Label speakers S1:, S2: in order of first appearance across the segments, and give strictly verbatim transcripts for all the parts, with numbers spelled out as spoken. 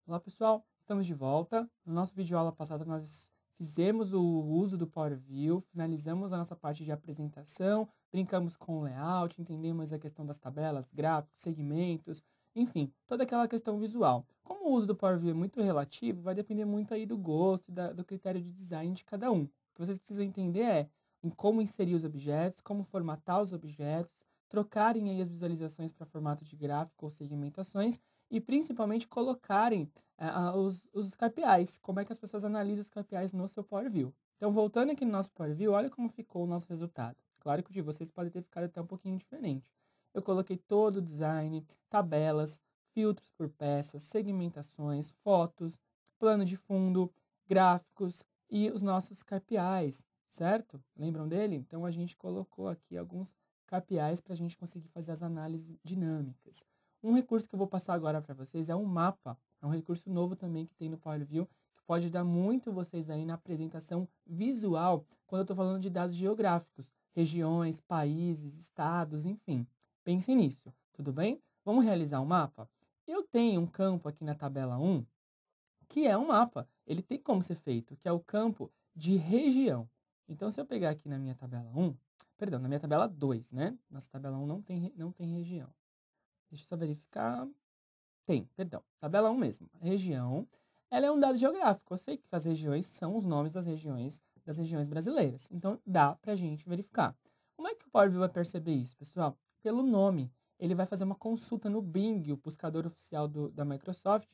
S1: Olá pessoal, estamos de volta. No nosso vídeo aula passada nós fizemos o uso do Power View, finalizamos a nossa parte de apresentação, brincamos com o layout, entendemos a questão das tabelas, gráficos, segmentos, enfim, toda aquela questão visual. Como o uso do Power View é muito relativo, vai depender muito aí do gosto e da, do critério de design de cada um. O que vocês precisam entender é em como inserir os objetos, como formatar os objetos, trocarem aí as visualizações para formato de gráfico ou segmentações e principalmente colocarem ah, os, os K P Is, como é que as pessoas analisam os K P Is no seu Power View. Então, voltando aqui no nosso Power View, olha como ficou o nosso resultado. Claro que o de vocês pode ter ficado até um pouquinho diferente. Eu coloquei todo o design, tabelas, filtros por peças, segmentações, fotos, plano de fundo, gráficos e os nossos K P Is, certo? Lembram dele? Então, a gente colocou aqui alguns K P Is para a gente conseguir fazer as análises dinâmicas. Um recurso que eu vou passar agora para vocês é um mapa. É um recurso novo também que tem no Power View, que pode ajudar muito vocês aí na apresentação visual, quando eu estou falando de dados geográficos, regiões, países, estados, enfim. Pensem nisso, tudo bem? Vamos realizar um mapa? Eu tenho um campo aqui na tabela um, que é um mapa. Ele tem como ser feito, que é o campo de região. Então, se eu pegar aqui na minha tabela um, perdão, na minha tabela dois, né? Nossa tabela um não tem, não tem região. Deixa eu só verificar. Tem, perdão. Tabela um mesmo. Região, ela é um dado geográfico. Eu sei que as regiões são os nomes das regiões das regiões brasileiras. Então, dá para a gente verificar. Como é que o Power View vai perceber isso, pessoal? Pelo nome. Ele vai fazer uma consulta no Bing, o buscador oficial do, da Microsoft,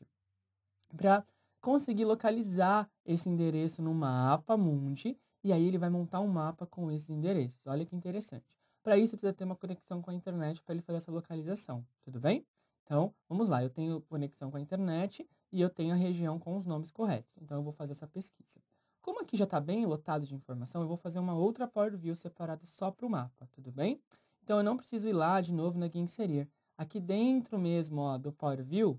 S1: para conseguir localizar esse endereço no mapa mundi, e aí ele vai montar um mapa com esses endereços. Olha que interessante. Para isso, precisa ter uma conexão com a internet para ele fazer essa localização, tudo bem? Então, vamos lá, eu tenho conexão com a internet e eu tenho a região com os nomes corretos. Então, eu vou fazer essa pesquisa. Como aqui já está bem lotado de informação, eu vou fazer uma outra Power View separada só para o mapa, tudo bem? Então, eu não preciso ir lá de novo na guia inserir. Aqui dentro mesmo ó, do Power View,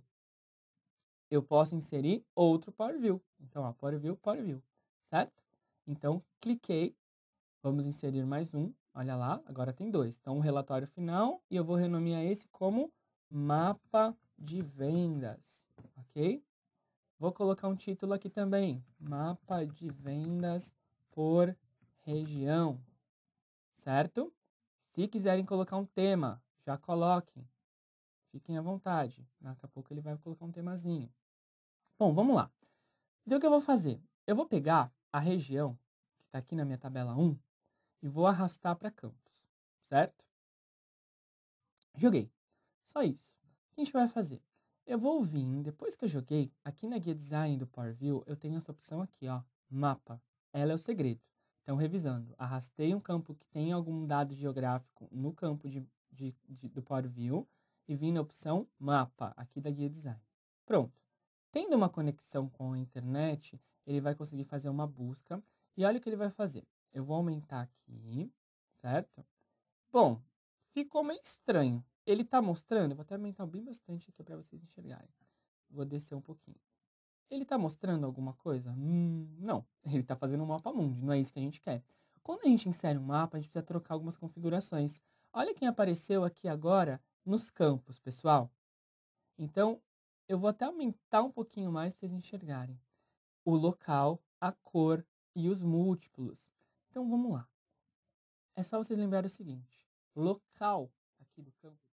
S1: eu posso inserir outro Power View. Então, ó, Power View, Power View, certo? Então, cliquei, vamos inserir mais um, olha lá, agora tem dois. Então, o relatório final, e eu vou renomear esse como mapa de vendas, ok? Vou colocar um título aqui também, mapa de vendas por região, certo? Se quiserem colocar um tema, já coloquem, fiquem à vontade. Daqui a pouco ele vai colocar um temazinho. Bom, vamos lá. Então, o que eu vou fazer? Eu vou pegar a região que está aqui na minha tabela um e vou arrastar para campos, certo? Joguei. Só isso. O que a gente vai fazer? Eu vou vir, depois que eu joguei, aqui na guia design do Power View, eu tenho essa opção aqui, ó, mapa. Ela é o segredo. Então, revisando, arrastei um campo que tem algum dado geográfico no campo de, de, de, do Power View e vim na opção mapa, aqui da guia design. Pronto. Tendo uma conexão com a internet, ele vai conseguir fazer uma busca. E olha o que ele vai fazer. Eu vou aumentar aqui, certo? Bom, ficou meio estranho. Ele está mostrando, eu vou até aumentar bem bastante aqui para vocês enxergarem. Vou descer um pouquinho. Ele está mostrando alguma coisa? Hum, não. Ele está fazendo um mapa mundi, não é isso que a gente quer. Quando a gente insere um mapa, a gente precisa trocar algumas configurações. Olha quem apareceu aqui agora nos campos, pessoal. Então, eu vou até aumentar um pouquinho mais para vocês enxergarem. O local, a cor e os múltiplos. Então, vamos lá. É só vocês lembrarem o seguinte. Local aqui do campo